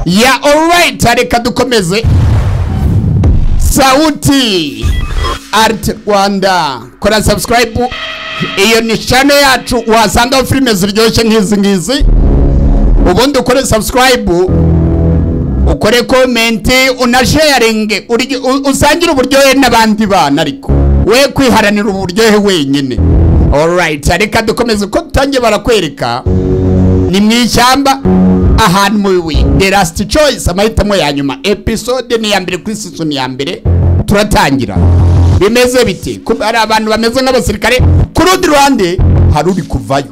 Yeah, alright, reka dukomeze. Sauti Art Rwanda. Kora subscribe. Iyo ni channel yacu wasanga filime ziryoshye nk'izi ngizi. Ubundi ukore subscribe, ukore comment, unasharing, usangira uburyohe n'abandi bana ariko we kwiharanira uburyohe wenyine. Alright, reka dukomeze ko tutangiye barakwereka ni mwishyamba ahantu mubi. The last choice, amahitamo ya nyuma. Episode ni ya mbere kuri season ya mbere turatangira. Bimeze bite? Ari abantu bameze nk'abasirikare, ku rundi ruhande hari uri kuvayo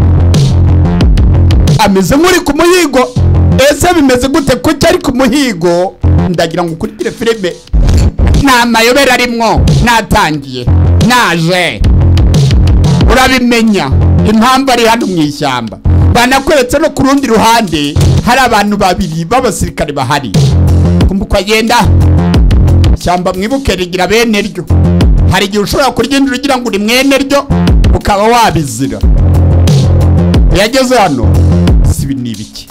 ameze muri ku muhigo. Ese bimeze gute ko cyari ku muhigo? Ndagira ngo ukurikire filime nta mayobera arimwo. Natangiye naje urabimenya impamvu ari hano mu ishyamba. Banakweretse no ku rundi ruhande hari abantu babiri b'abasirikare bahari. Kumbuka yenda ishyamba mwibuke rigira bene ryo. Hari igihe ushobora kurigenda ugira ngo uri mwene ryo ukaba wabizira. Yageze hano sibi nibiki,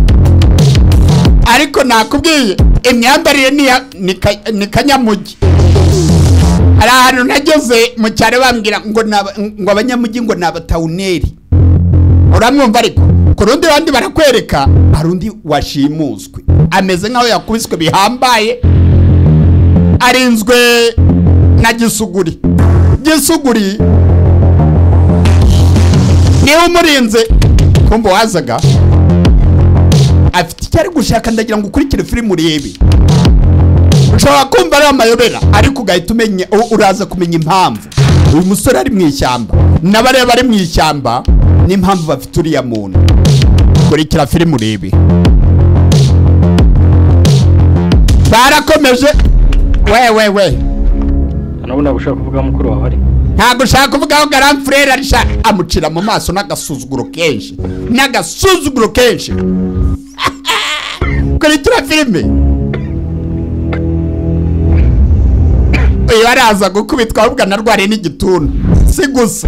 ariko nakubwiye imyambarire ni kanyamugi. Hari ahantu nageze mu cyaro bambwira ngo abanyamugi ngo ni abatawuneri. Uramwumva ariko ku rundi ruhande barakwereka hari undi washimuswe ameze nkaho yakubiswe bihambaye, arinzwe na gisuguri. Gisuguri niwe umurinze. Kumva wazaga afite icyari gushaka. Ndagira ngo ukurikire filime urebe. Ushobora kumva ari amayobera ariko ugahita umenya, uraza kumenya impamvu uyu musore ari mu ishyamba n'abareba ari mu ishyamba n'impamvu bafite uriya muntu. Kurikira filime urebe. Barakomeje. We anabona gushaka kuvuga mukuru wawe ari ntago ushaka kuvuga aho Grand Frere arisha amucira mu maso n'agasuzuguro kenshi. Kurikira filime. Uyu araza gukubitwa ahubwo narwariye n'igituntu si gusa.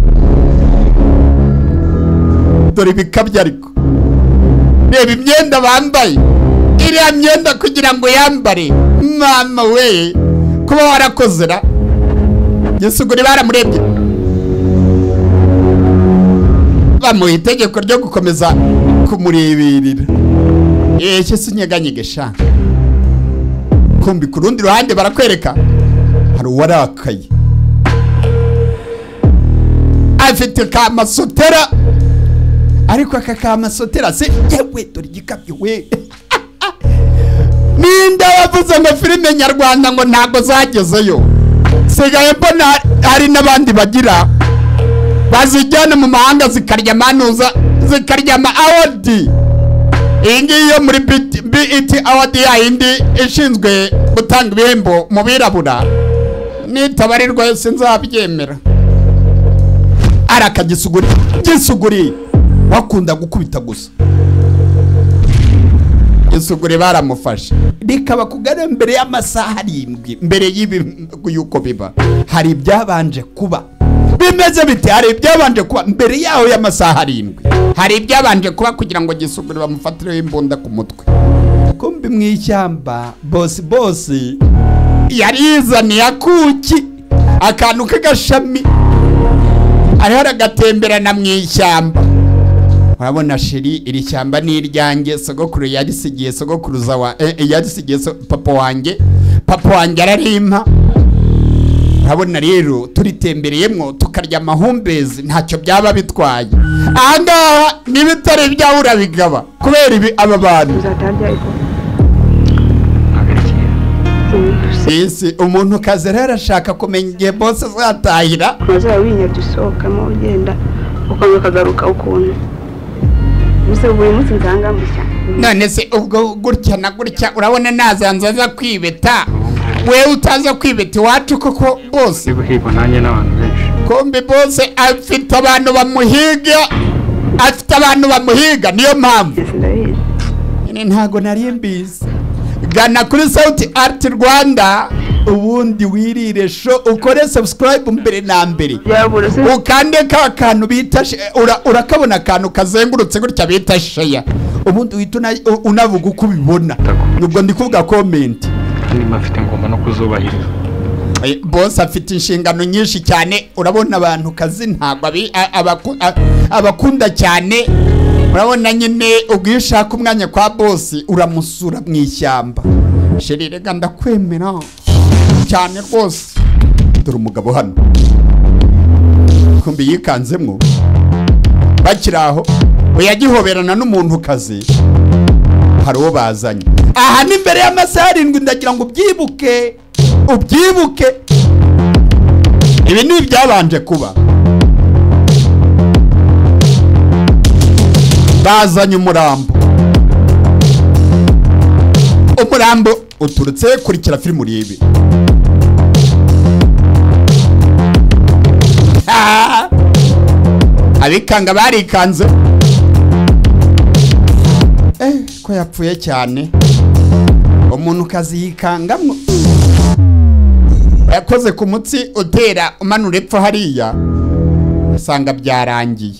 Dore ibikabya ariko reba imyenda bambaye. Iriya myenda kugira ngo yambare, mama we kuba warakozera. Gisuguri baramurebye bamuha itegeko ryo gukomeza kumurebirira. Ese sinyeganyegesha. Kumbi ku rundi ruhande barakwereka hari uwarakaye afite kamasotera, ariko aka kamasotera se yewe dore igikabyo we. Ninda wavuze ngo filime nyarwanda ngo ntago zagezeyo. Sigaye mbona hari n'abandi bagira bazijyana mu mahanga zikarya manuza, zikarya ama award. Iyi yo muri BET award ya indi ishinzwe gutanga ibihembo mu birabura nitabarirwa sinzabyemera. Arakagisuguri. Gisuguri wakunda gukubita gusa. Gisuguri baramufasha rikaba kugana mbere y'amasaha 7 mbere y'ibi yuko biba. Hari ibyabanje kuba bimeze bite? Hari ibyabanje kuba mbere yaho y'amasaha 7. Hari ibyabanje kuba kugira ngo Gisuguri bamufatire imbunda ku mutwe. Kumbi mu ishyamba boss yarizaniye akuki akantu k'agashami ari haragatemberana mu ishyamba. Urabona sheri, iri shyamba ni iryanjye. Sogokuru yarisigiye sogokuruza wa yarisigiye papa wanjye ararimpa. Urabona rero turitembereyemo tukarya amahumbezi ntacyo byaba bitwaye. Ahangaha n'ibitare byawe urabigaba kubera ibi aba bantu. Ese umuntu kaze rero arashaka kumenya igihe boss azatahira. Mazaba winyadusohokamo ugenda ukagaruka ukuntu buri munsi nzanga mushya. None se ubwo gutya na gutya urabona nazanzaza kwibeta. We utaza kwibeta iwacu koko boss. Ibuhigo nanjye n'abantu benshi. Kombe boss afite abantu bamuhiga. Niyo mpamvu ntago nari mbizi. Gana kuri Sauti Art Rwanda ubundi wirire show, ukore subscribe mbere na mbere. Ukande ka kantu bita urakabona kantu kazengurutse gutya bita share. ubundi uhita unavuga uko ubibona nubwo ndi kuvuga comment kandi mafite ngomba no kuzubahiriza boss afite inshingano nyinshi cyane urabona abantu kazi ntabwo abakunda cyane urabona nyine ubwishaka umwanya kwa boss uramusura mu ishyamba sheri rega ndakwemera cyane rwose dore umugabo hano kumbi yikanzemwo bakiraho uyagihoberana n'umuntu kazi hari uwo bazanye aha ni imbere y'amasaha 7 ndagira ngo ubyibuke ibi ni byabanje kuba bazanye umurambo uturutse kurikira filime urebe abikanga barikanze ko yapfuye cyane umuntu kazi yikangamwo yakoze ku mutsi utera umanura epfo hariya usanga byarangiye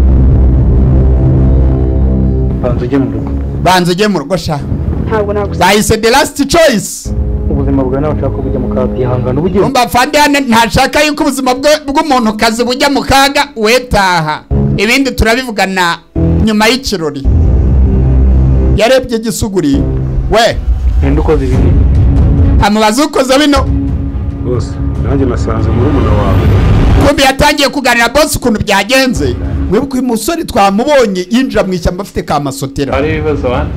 banze ujye mu rugo sha ntabwo nagusa bahise the last choice ubuzima bwawe n'abashaka kujya mu kaga byihangana ubugiye umva fandi hano ntashaka yuko ubuzima bw'umuntu kazi bujya mu kaga wetaha ibindi turabivugana nyuma y'ikirori yarebye gisuguri we ninde ukoze ibi amubaza ukoze bino bose nanjye nasanze muri umuna wawe kumbi yatangiye kuganira boss ukuntu byagenze mwibuka uyu musore twamubonye yinjira mu ishyamba afite kamasotera hari ibibazo bana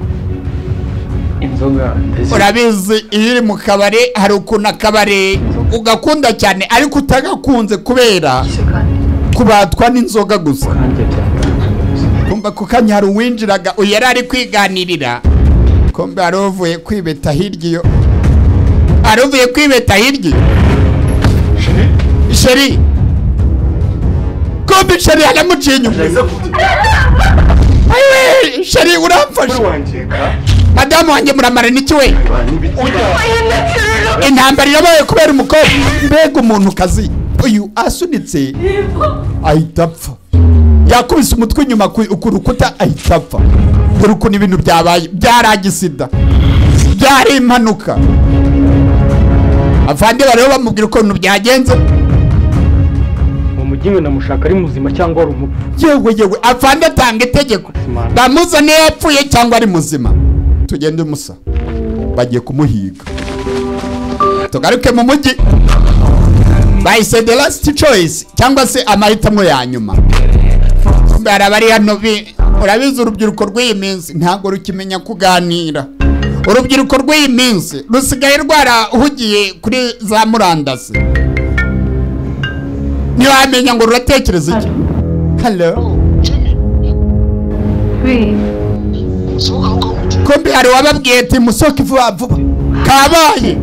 inzoga urabizi iyo uri mu kabare hari ukuntu akabare ugakunda cyane ariko utagakunze kubera kubatwa n'inzoga gusa kumva ku kanya hari uwinjiraga uyari ari kwiganirira kumbe hari uvuye kwibeta hirya iyo aruvuye kwibeta hirya sheri kumbe sheri yaramuciye inyuma ayiwe sheri uramfashe madamu wanjye muramara n'iki we intambara irabaye kubera umukobwa mbega umuntu kazi uyu asunitse ahita apfa yakubise umutwe inyuma ku rukuta ahita apfa dore ukuntu ibintu byabaye byaragisida byari impanuka avandi bariho bamubwira ukuntu byagenze umugiwe namushaka ari muzima cyangwa ari umupfu yewe avandi atanga itegeko bamuzane yapfuye cyangwa ari muzima tugende umusa bagiye kumuhiga tugaruke mu mujyi bahise the last choice cyangwa se amahitamo ya nyuma barabari hano urabizi urubyiruko rw'iyi minsi ntabwo rukimenya kuganira urubyiruko rw'iyi minsi rusigaye rwarahugiye kuri za murandasi ntiwamenya ngo ruratekereza iki hello kumbi hari wababwiye ati musoke vuba kabaye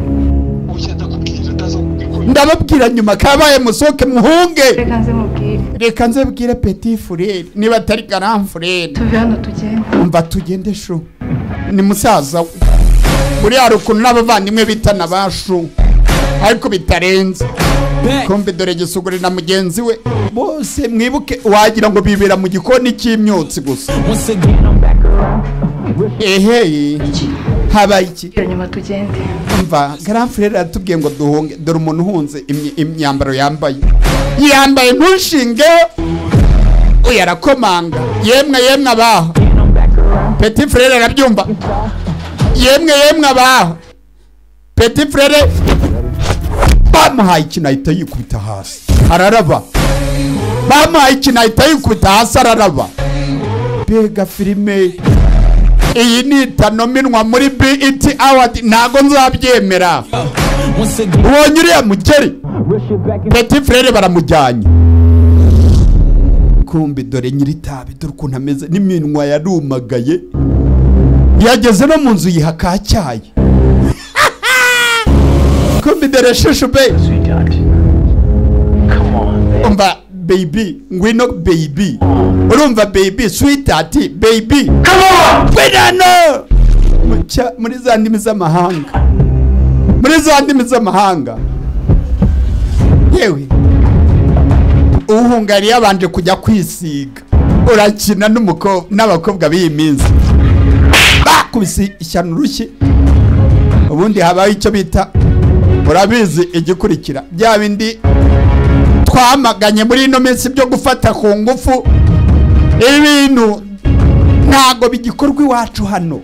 ndababwira nyuma kabaye musoke muhunge reka nze bwire petit frère niba atari grand frère tuve hano tugende umva tugende shu ni musaza muri harukuntu n'abavandimwe bitana bashu ariko bitarenze kumbe dore gisuguri na mugenzi we bose mwibuke wagira ngo bibera mu gikoni cy'imyotsi gusa ehe habaye iki nyuma tugende umva grand frère atubwiye ngo duhunge dore umuntu uhunze imyambaro yambaye ntushinge uyarakomanga yemwe abaho petit frère arabyumva yemwe abaho petit frère bamuhaye ikintu ahita yikubita hasi araraba bamuhaye ikintu ahita yikubita hasi araraba mbega filime iyi ni itanominwa muri BET Award ntago nzabyemera ubonye uriya mugeri petit frère baramujyanye kumbi dore nyiritabi dore ukuntu ameze n'iminwa yarumagaye yageze no mu nzu yiha kacyaye kumbi dore shushu be umva baby ngwino baby urumva baby sweetheart baby come on ngwino muri za ndimi z'amahanga yewe uhungariye abanje kujya kwisiga urakina n'abakobwa b'iyi minsi bakubise ishyano rushyi. Ubundi habaho icyo bita urabizi igikurikira bya bindi twamaganye muri ino minsi byo gufata ku ngufu. Ibintu ntago bigikorwa iwacu hano.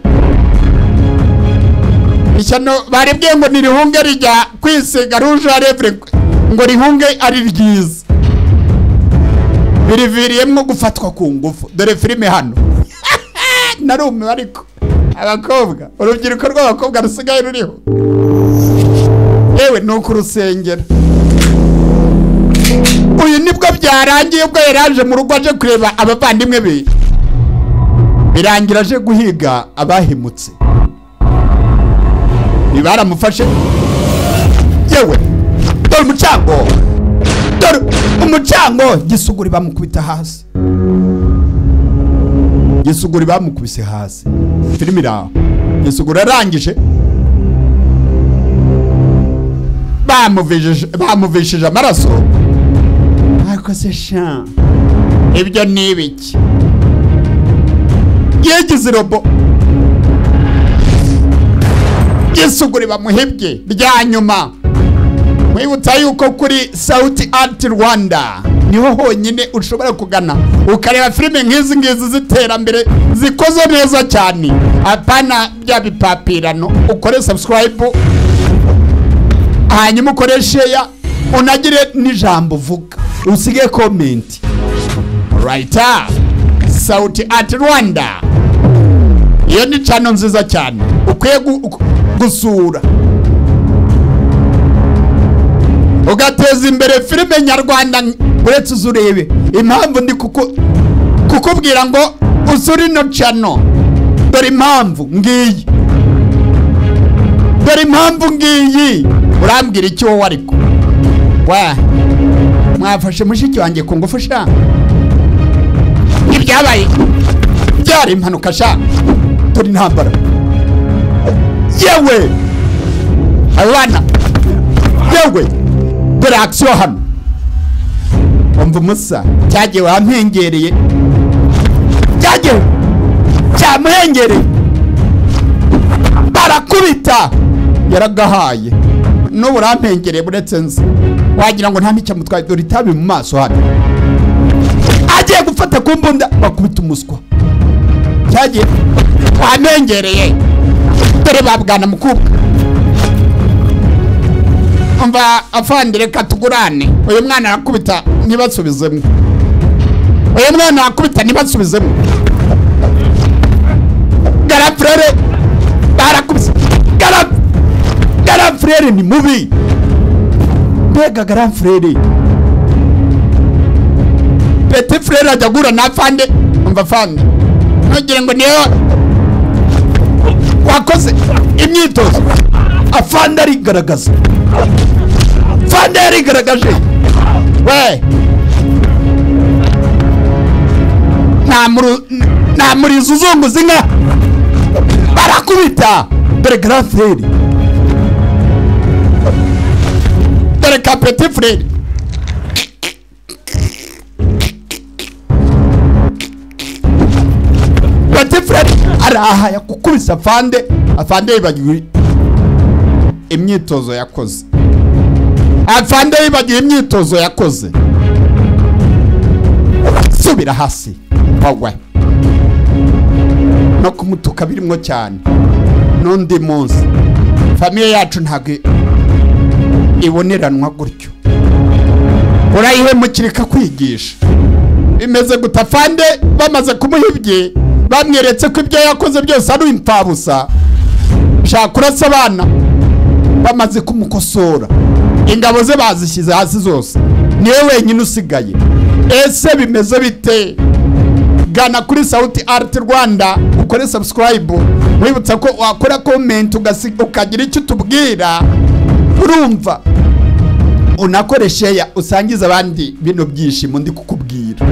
Ishyano barebye ngo nirihunge rijya kwisiga rouge à lèvres ngo rihunge ari ryiza. Biriviriyemo gufatwa ku ngufu. Dore filime hano narume ariko abakobwa urubyiruko rw'abakobwa rusigaye ruriho. Yewe no kurusengera. Uyu nibwo byarangiye ubwo yaraje mu rugo aje kureba abavandimwe be. Birangira aje guhiga abahimutse. Nibaramufashe. Yewe dore umucango. Dore umucango gisuguri bamukubita hasi. Gisuguri bamukubise hasi. Filimi raho. Gisuguri arangije. Bamuvishije amaraso. Ariko se sha. Ibyo ni ibiki? Yegize robo. Gisuguri bamuhebye rya nyuma. Mwibutsa yuko kuri Sauti Art Rwanda niho honyine ushobora kugana ukareba filime nk'izi ngizi ziterambere zikoze neza cyane. Apana bya bipapirano. Ukore subscribe hanyuma ukore share unagire n'ijambo vuga usige comment. Right up Sauti Art Rwanda iyo ni channel nziza cyane ukwiye gusura ugateza imbere filime nyarwanda. Uretse uzurebe impamvu ndi kukubwira ngo usuri no channel. Dore impamvu ngiyi. Dore impamvu ngiyi. Urambwira iki wowe ariko? Wa mwafashe mushiki wanjye ku ngufu sha. Ibyabaye byari impanuka sha. Turi ntambara. Yewe abana. Yewe dore action hano. Umva musa cyagiye wampengereye. Cyagiye cyamuhengereye. Barakubita yaragahaye. No urampengereye buretse nzi. Wagira ngo nta nicyo mutwaye. Dore itabi mu maso hano. Agiye gufata ku mbunda bakubita umuswa. Cyagiye wampengereye. Dore babwana mukubwa. Umva afandire katugurane. Uyu mwana arakubita ntibasubizemo. Uyu mwana arakubita ntibasubizemo. Garafrere barakubise. Garafrere ni mubi. Mbega garafrere. Petit frere ajagura na afande. Umva afande. Nogire ngo niyo wakoze imyitozo. Afande arigaragaza. Afande arigaragaje. We nta muri zuzunguza inka. Barakubita. Dore grand frere. Dore ka petit frere. Petit frere araha yakukubisa afande. Afande yibagiwe imyitozo yakoze. Afande yibagiwe imyitozo yakoze. Subira hasi. Pagwa. No kumutuka birimo cyane. Nundi munsi. Famille yacu ntabwo iboneranwa gutyo. Urayihemukirika kwigisha. Bimeze gutafande bamaze kumuhibye. Bamweretse ko ibyo yakoze byose ari impfabusa. Shaka kurasa abana bamaze kumukosora. Ingabo ze bazishyize hasi zose. Niwe wenyine usigaye. Ese bimeze bite? Gana kuri Sauti Art Rwanda ukore subscribe. Wibutsa ko wakora comment ukagira icyo tubwira. Urumva unakoresha ya usangiza abandi bino byishimo ndi kukubwira.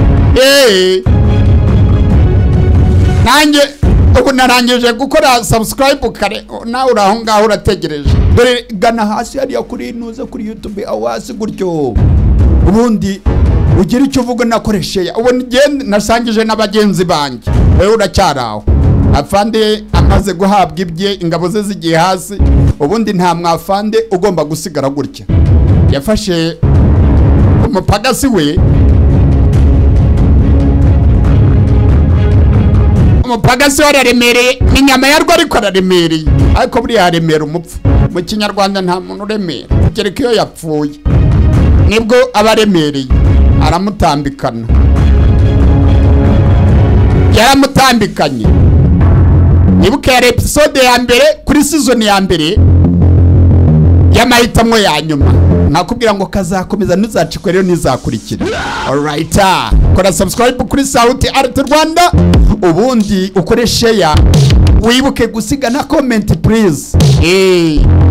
Nanjye ubu narangije gukora subscribe kare nawe uraho ngaho urategereje. Dore gana hasi hariya kuri nuza kuri YouTube awasi gutyo. Ubundi ugira icyo uvuga nakoresha ya. Ubu nasangije n'abagenzi banjye. Wewe uracyaraho. afande amaze guhabwa ibye ingabo ze zigiye hasi ubundi nta mwafande ugomba gusigara gutya yafashe umupagasi we umupagasi wararemereye inyama yarwo ariko araremereye ariko buri yaremera umupfu mu kinyarwanda nta muntu uremera kereka iyo yapfuye nibwo abaremereye aramutambikana yaramutambikanye nibuke ya episode ya mbere kuri season ya mbere y'amahitamo ya nyuma nakubwira ngo kazakomeza ntuzacikwe rero nizakurikira alright kora subscribe kuri Sauti Art Rwanda ubundi ukore share wibuke gusiga na comment please